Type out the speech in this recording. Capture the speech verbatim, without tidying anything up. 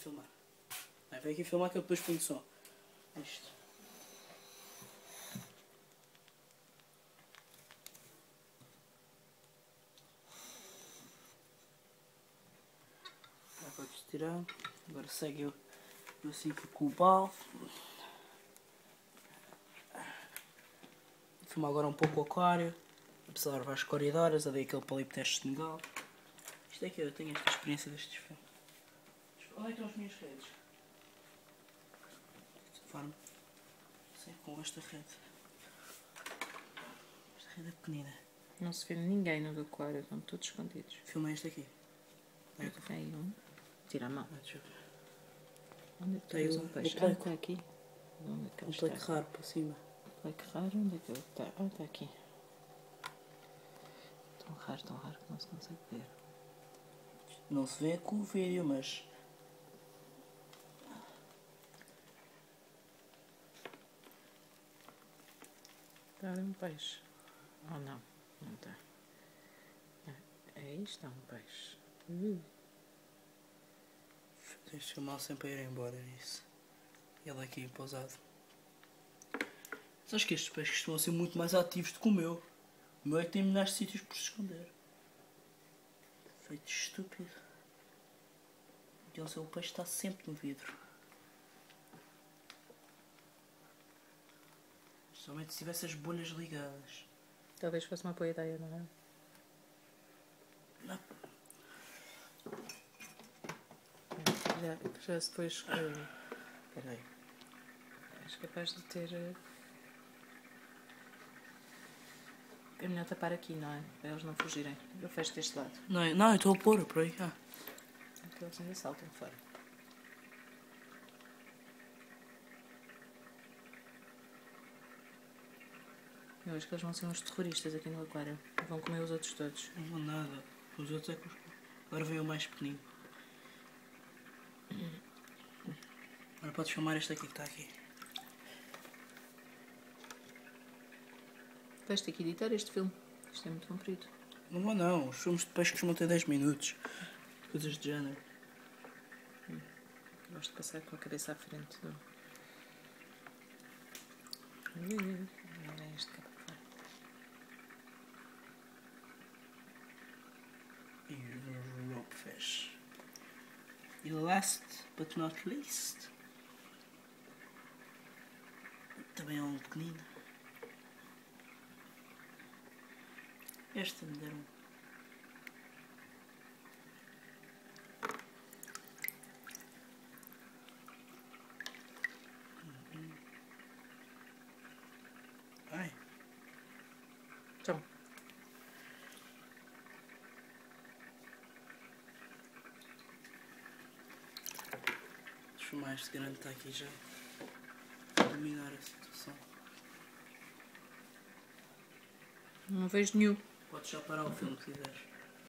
filmar. Vai, vem aqui filmar que eu depois ponho som. Isto. Já podes tirar. Agora segue eu, eu assim com o balde. Filmar agora um pouco o aquário. Observar as corridoras, a ver aquele palipo teste de Senegal. Isto é que eu tenho esta experiência destes filmes. Onde é que estão as minhas redes? Desta forma. Sei com esta rede. Esta rede é pequenina. Não se vê ninguém no aquário, estão todos escondidos. Filma este aqui. Tem aí um. Tira a mão. Ah, deixa eu ver. Onde é que tu Tem vês o- um peixe? o Ah, pleque. está aqui. Onde é que ele Um pleque está? raro para cima. Pleque raro? Onde é que ele está? Ah, está aqui. Tão raro, tão raro que não se consegue ver. Não se vê com o vídeo, mas... Está um peixe. Ou não? Não está. Ah, aí está um peixe. Uh. Tens de filmar sempre a ir embora nisso. Ele aqui pousado. Mas acho que estes peixes costumam ser muito mais ativos do que o meu. O meu é que tem milhares de sítios por se esconder. Feito estúpido. Então, o peixe está sempre no vidro. Somente se tivesse as bolhas ligadas. Talvez fosse uma boa ideia, não é? Não. Já, já se depois. Espera aí. És capaz de ter. uh, É melhor tapar aqui, não é? Para eles não fugirem. Eu fecho deste lado. Não, é- não, eu estou a pôr por aí cá. Porque eles ainda saltam fora. Eu acho que eles vão ser uns terroristas aqui no aquário. Vão comer os outros todos. Não vou nada. Os outros é que os... Agora veio o mais pequenino. Agora podes filmar este aqui que está aqui. Vais ter que editar este filme. Isto é muito comprido. Não vou não. Os filmes de peixe costumam ter dez minutos. Coisas de género. Gosto de passar com a cabeça à frente. Do... Olha este cá para fora. E o rockfish. E last but not least. Também é um pequenino. Este me deram. Ai. Tchau. Deixa eu filmar este grande está aqui já. Para dominar a situação. Não vejo nenhum. Podes já parar o filme se quiseres.